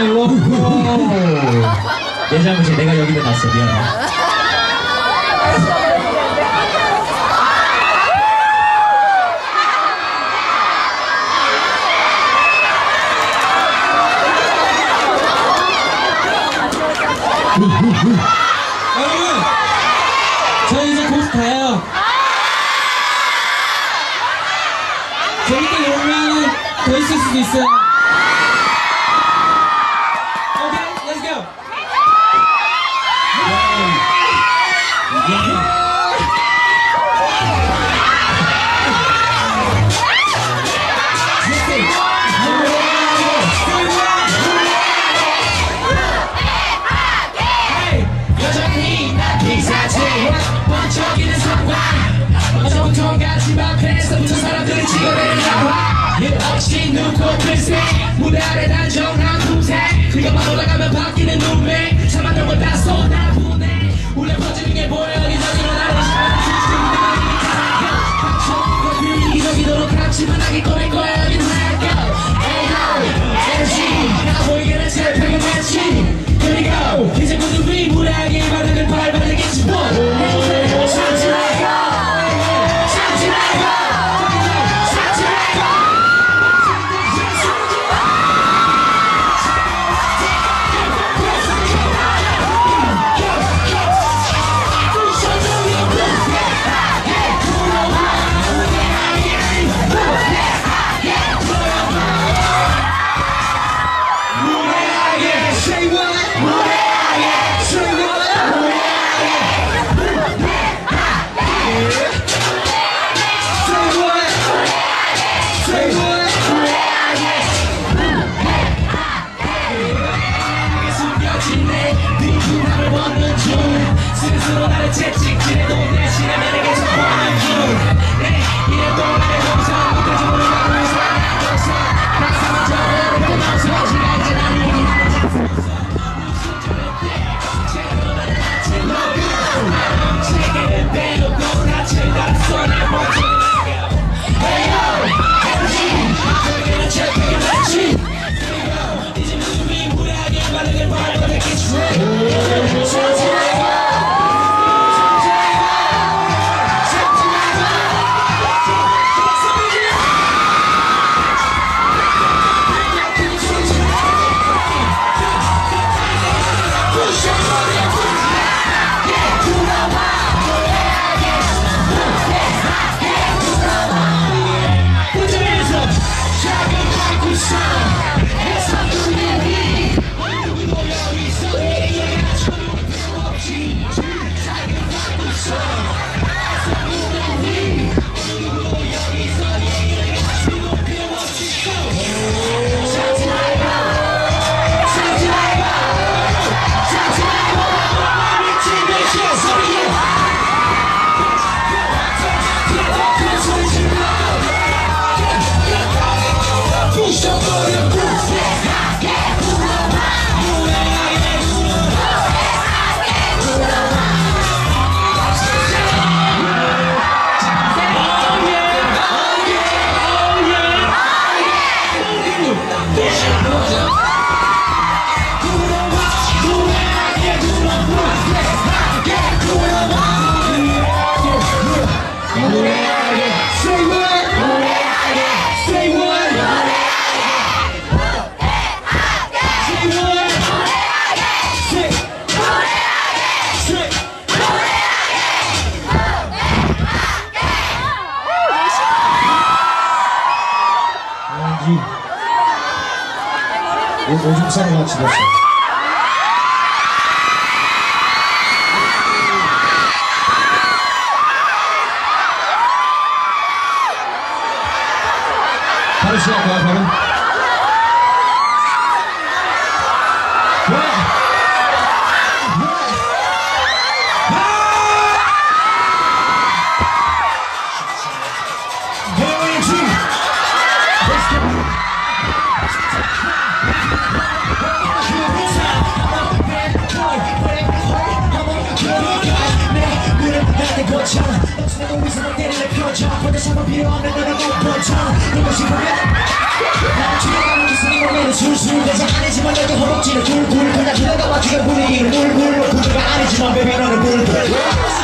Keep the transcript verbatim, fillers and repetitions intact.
내 잘못이야. 내가 여기다 놨어. 미안해. 여러분, 저희 이제 곧 가요. 재밌게 놀면 더 있을 수도 있어요. 오케이, let's go. 번쩍이는 상황 어정통 같이 앞에서 붙은 사람들을 찍어내려와 역시 눈코뜰새 무대 아래 단정한 품새 그것만 올라가면 바뀌는 눈매 참았던 걸 다 쏟아부네 울려 퍼지는 게 보여 여기저기로 나를 시간을 이기적이도록 같지만 하기 꺼낼 거야 여기는 할까 에이오엠지 나 보이게는 제 벽에 매치 그리고 이제 그들이 무례하게 바닥을 밟아내겠지 스스로 나를 채찍질해도 대신에 매력에서 보는 중 이래 또 나의 동상 못해주는 나를 사랑한 동상 항상 저를 그렇게 멈춰지가 이제 나를 이기는 제대로 나를 아침 먹고 체계를 빼놓고 낯을 달았어 내 몸을 에이오엠지 나에게는 제 벽에 맞지 그리고 이제 누구이 무례하게 바닥을 밟아내겠지 오줌 싸러 같이 갔어. 바로 시작 거야, 바로. 필요 없는 너를 못 버텨. 그것이 보면 난 죽어가는 그 생각을 술술 대장 아니지만 여기 허벅지는 굴굴 그냥 흘러가봐 지금 분위기를 물물 구두가 아니지만 베비 너는 불불